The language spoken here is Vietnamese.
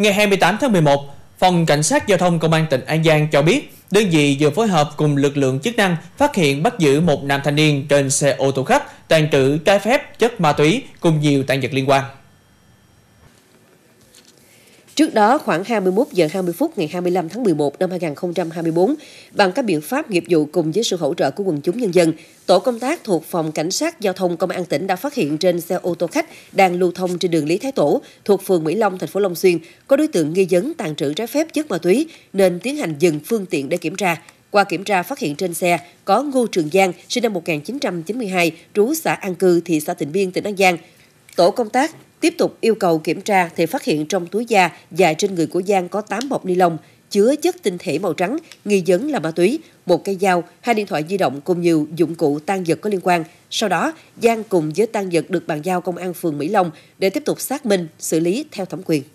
Ngày 28 tháng 11, Phòng Cảnh sát Giao thông Công an tỉnh An Giang cho biết, đơn vị vừa phối hợp cùng lực lượng chức năng phát hiện bắt giữ một nam thanh niên trên xe ô tô khách tàng trữ trái phép chất ma túy cùng nhiều tang vật liên quan. Trước đó, khoảng 21 giờ 20 phút ngày 25 tháng 11 năm 2024, bằng các biện pháp nghiệp vụ cùng với sự hỗ trợ của quần chúng nhân dân, tổ công tác thuộc Phòng Cảnh sát Giao thông Công an tỉnh đã phát hiện trên xe ô tô khách đang lưu thông trên đường Lý Thái Tổ thuộc phường Mỹ Long, thành phố Long Xuyên có đối tượng nghi vấn tàng trữ trái phép chất ma túy nên tiến hành dừng phương tiện để kiểm tra. Qua kiểm tra phát hiện trên xe có Ngô Trường Giang, sinh năm 1992, trú xã An Cư, thị xã Tịnh Biên, tỉnh An Giang. Tổ công tác tiếp tục yêu cầu kiểm tra thì phát hiện trong túi da và trên người của Giang có 8 bọc ni lông chứa chất tinh thể màu trắng nghi vấn là ma túy, một cây dao, 2 điện thoại di động cùng nhiều dụng cụ tang vật có liên quan. Sau đó, Giang cùng với tang vật được bàn giao công an phường Mỹ Long để tiếp tục xác minh, xử lý theo thẩm quyền.